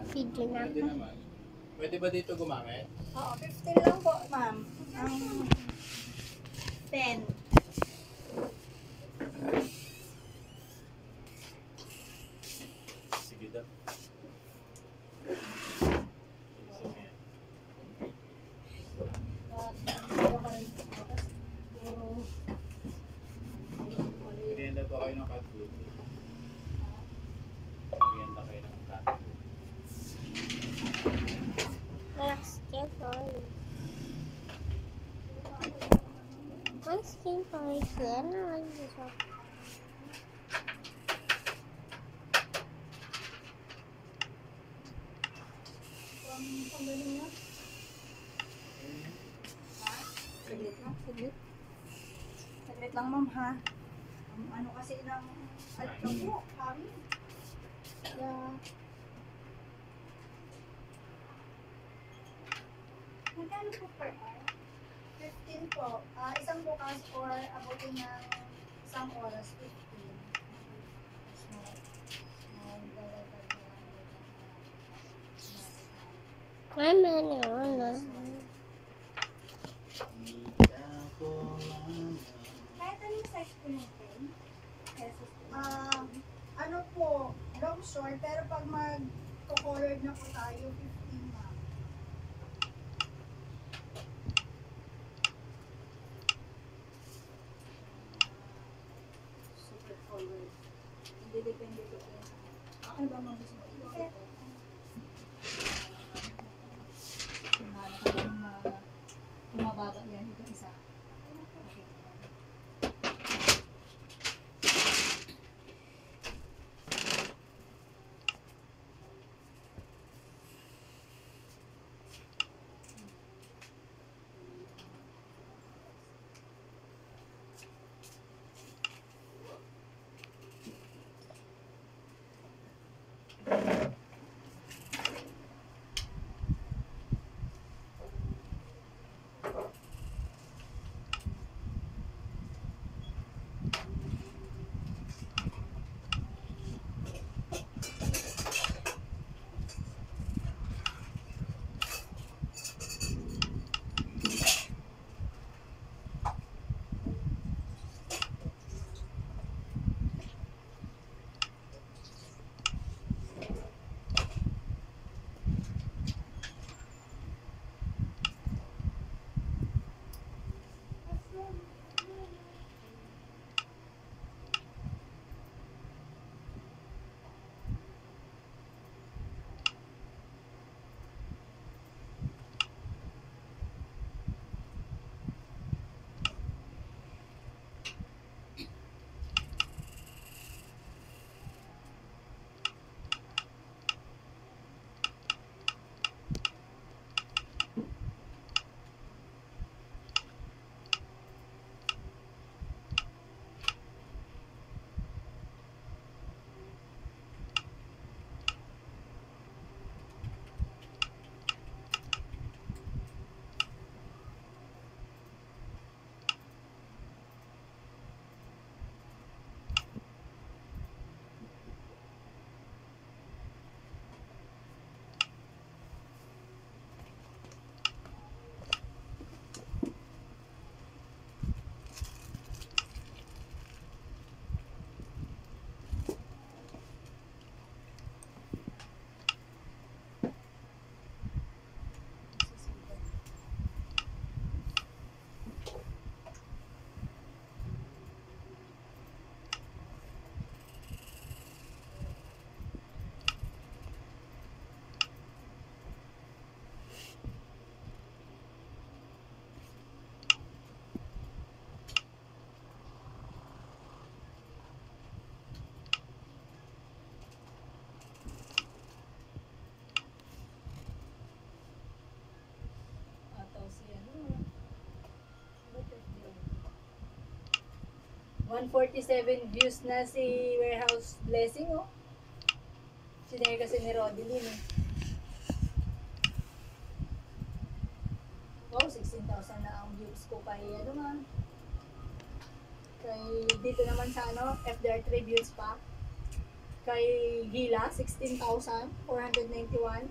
Video na Pwede ako. naman. Pwede ba dito gumamit? Oo, 15 lang po, ma'am. Ang 10. Sige daw. Merienda po kayo ng cat food. Merienda kayo ng cat food. Walang skin toy. Ang skin toy. Yan naman dito. Panggaling na. Saglit lang, saglit. Saglit lang, ma'am, ha? Ang ano kasi ng alto po, kami. Yeah. Magkano po per hour? 15 po. Isang bukas or abutin ng isang oras, 15. Ay, meron na. Kahit anong size po natin? Ano po, long short, pero pag mag-colored na po tayo, 15 ma'am. Super colored. Hindi depende po yan. Okay ba ma'am? Okay. Mababa yan ito isa. Okay. ano, 147 views na si Warehouse Blessing, oh. Sinare kasi ni Rodeline, eh. Wow, 16,000 na ang views ko kay, ano nga. Kay, dito naman sa, FDR3 views pa. kay Gila, 16,491.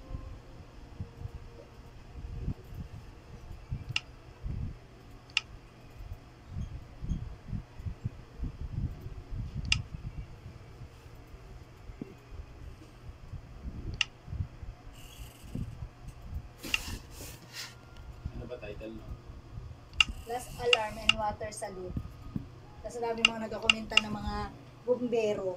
Ano ba title no? Last alarm and water salute. Kasi dami mga nagkakomenta ng mga bumbero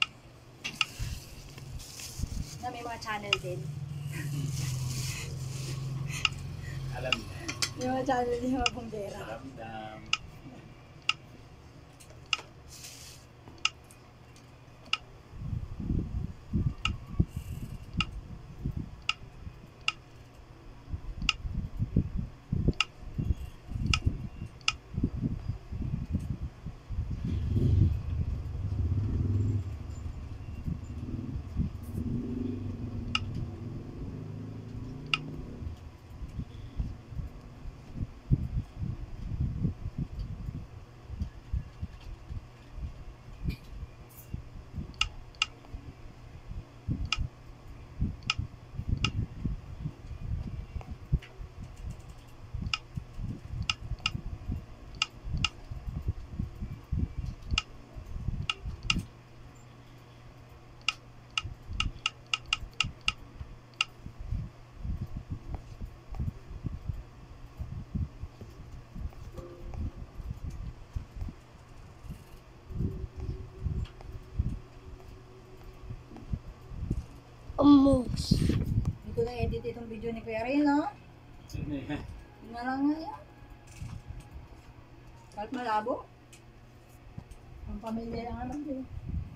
na may mga channel din. Alam niya. May mga channel din yung mga bumbera. Ramdam. A moose. Hindi ko na-edit itong video ni Kuya Rin, no? Ano yan? Yun na lang nga yan. Kahit malabo. Ang pamilya lang naman din.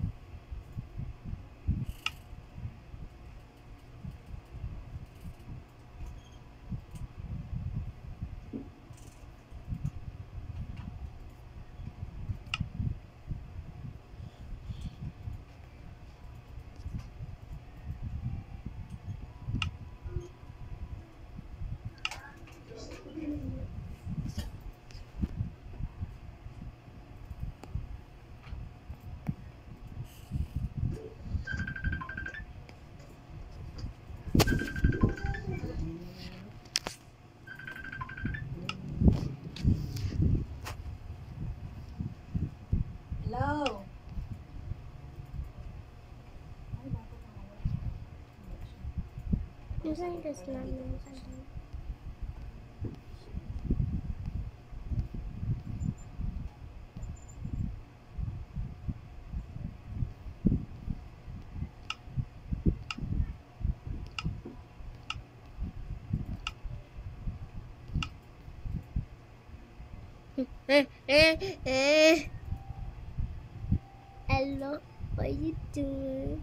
Hello? Ay, bakit nawala? Minsan just namin sa Hello, what you doing?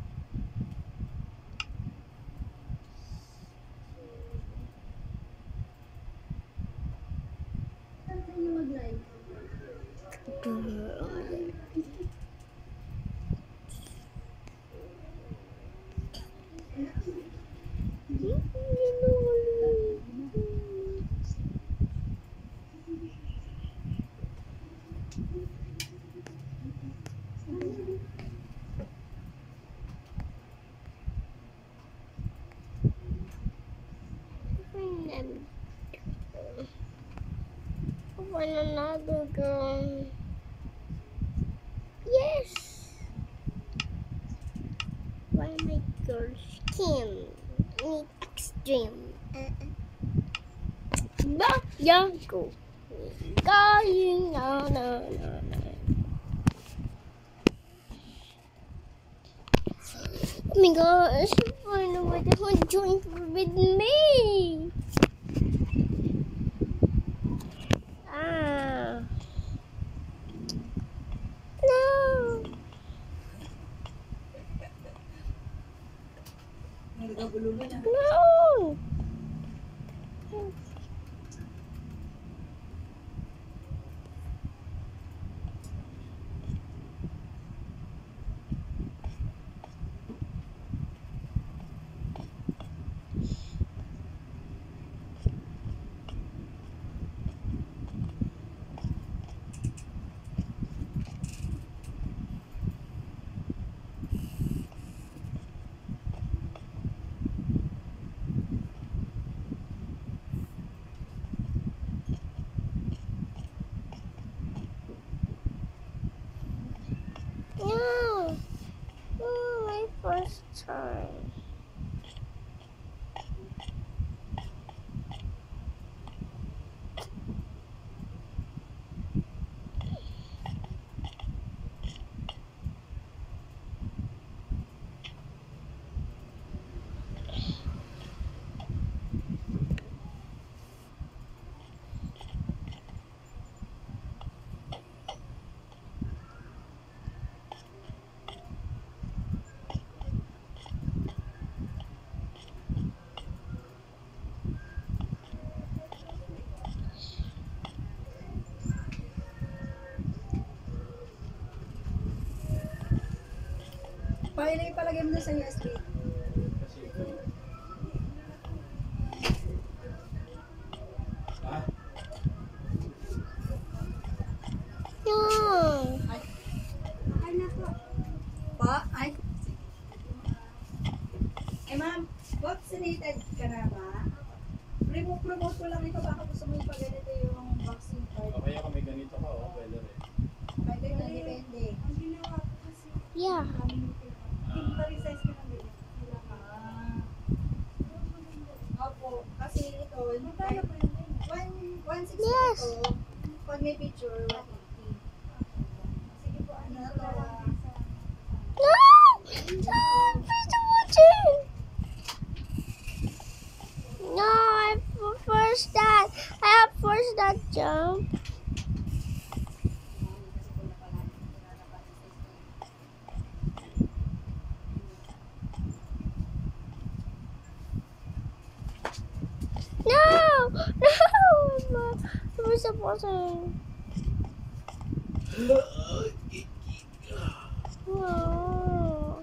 Saan kayo mag-live? Want another girl? Yes. Why my girl skin? Need extreme. But yeah, go. Going on. Oh my gosh, I know why they want to join with me. No. Nagagululo na. No. time. Paano ipalagay mo na sa USB? Kasi ito. Ha? No. Ay. Ay na po. Pa? Ay. Eh ma'am, vaccinated ka na ba? Promote ko lang ito. Baka gusto mo yung pag-ganito yung vaccine card. Okay ako may ganito ka, oh. Pwede rin. May ganyan depende. Ang ginawa ko kasi. Yeah. Resize ko lang din. Opo, kasi ito, magkano po yun? 160 Yes. ito. Pag may picture, 180. Sige po, ano na to? No! No! Please don't watch it! No, I first that. I have first that jump. No! No! I'm supposed to. No.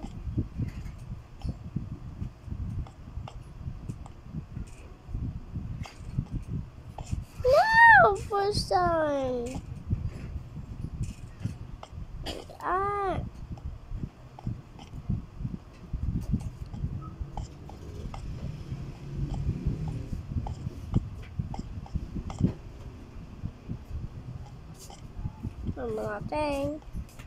No! First time. Ah. I'm nothing.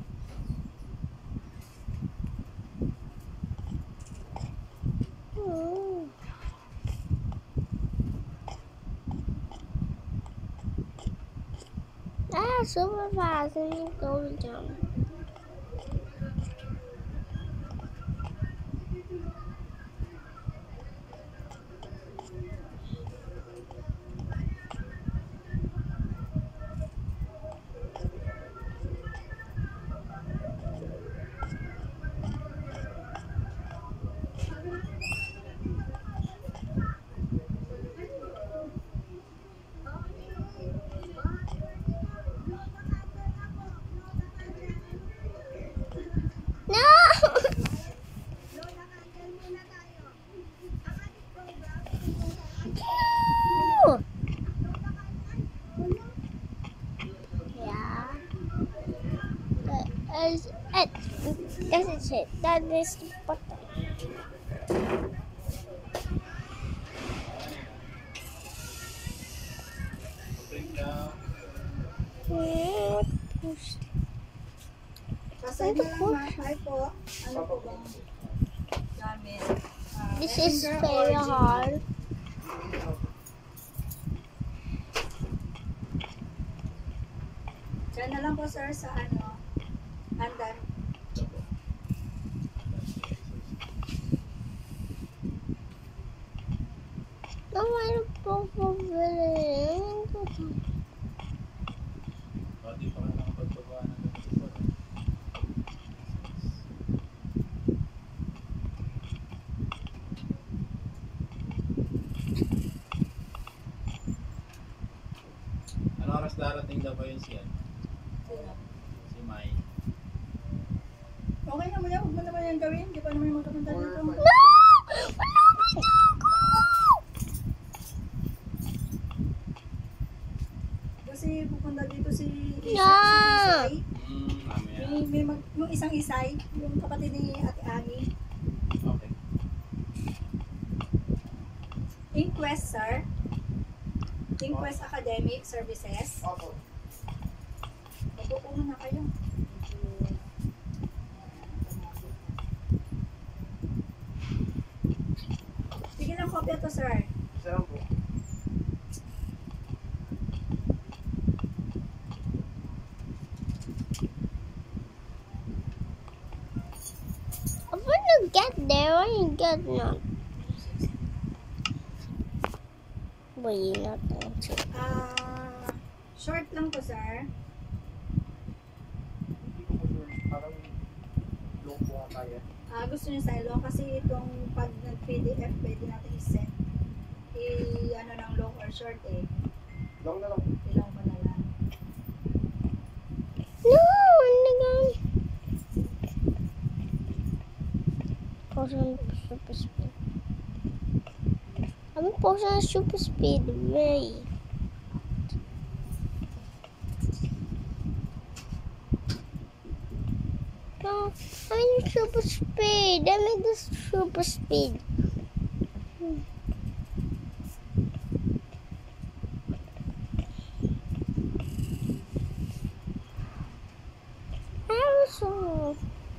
Ah, super fast and you go jump. That is it. That is the button. Print na. Push. Pasay na lang ha. Hi po. Ano po bang gamit? This is very hard. Diyan na lang po sir sa ano. Handa. No, I don't know. Di pa ka nakapagpagawa ng ganito. Ano oras darating daw ba yun siya? Si Mai. Okay naman yan. Huwag mo naman yan gawin. Di pa naman yung magkapunta dito. No! Malapit na ako! Kasi pupunta dito si Yeah. Isay. Mamaya. Yung isang Isay. Yung kapatid ni Ate Ani. Okay. Inquest, sir. Inquest Academic Services. Opo. Opo muna kayo. kopya to, sir. Saan po? I want to get there. I want to get not. But you're not going to. Short lang to, sir. Hindi ko po sure. Parang long po ang kaya. Gusto niyo sa long kasi itong pag nag-PDF, pwede natin i-send. Ano ng long or short eh. Long na lang. Ilang ko na lang. No, I'm going. Post on super speed. I'm post on super speed. Wait. No, I'm in super speed. I'm in this super speed. Also,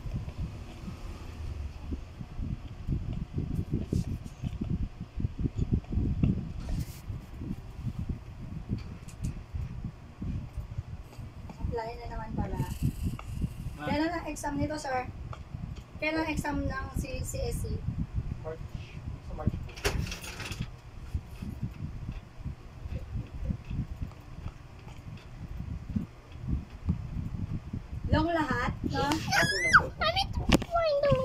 Lain na naman pala. Kailan ang exam nito, sir? Kailan ang exam ng CSE? March. Sa March po. Long lahat, no? Ako lang po. I need to find them.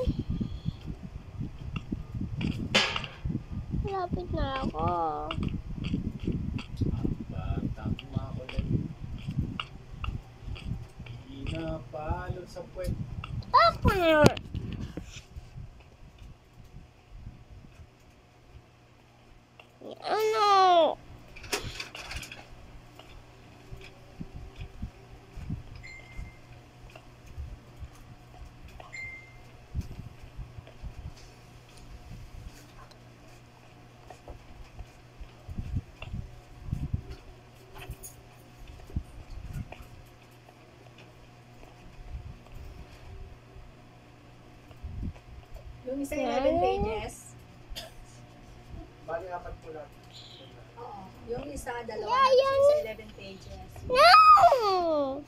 Lapit na ako. Tama ko lang. Pinapalo sa puwet. Okay. Ano? Yung isa 11 pages. Bali, apat po lang. Oo. Yung isa, dalawa. Yeah, Yung isa 11 pages. No!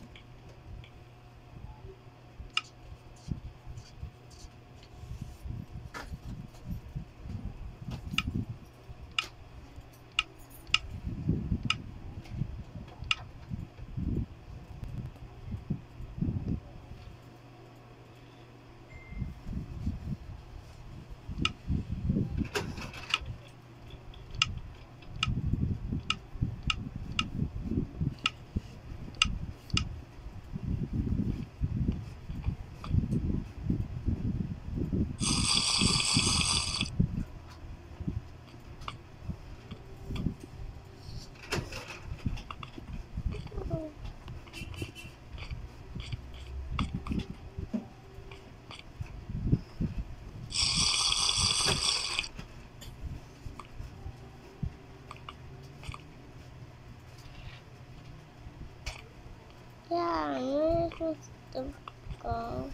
Yeah, I'm supposed to go.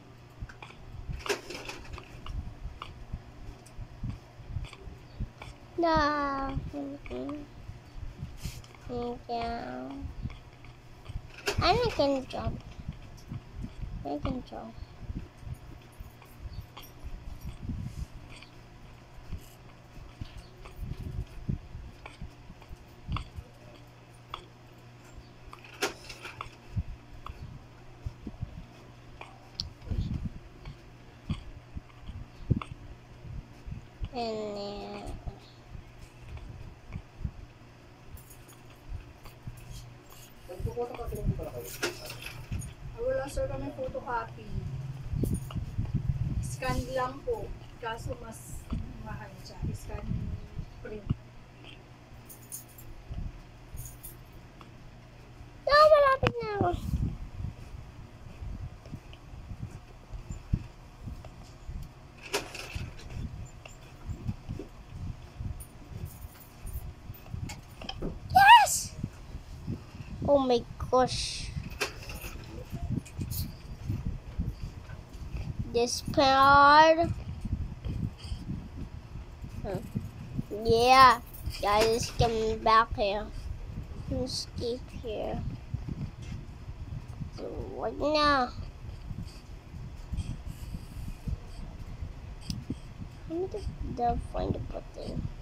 No. Yeah. I can jump. I can jump. And then Nagpupunta ka lang pala kayo. Wala, sir, kami photocopy. Scan lang po. Kaso mas mahal siya. Scan print. no, malapit na ako. Yes! Oh my gosh. This part. Yeah, guys, come back here. Escape here. So, what now? How did the find the button?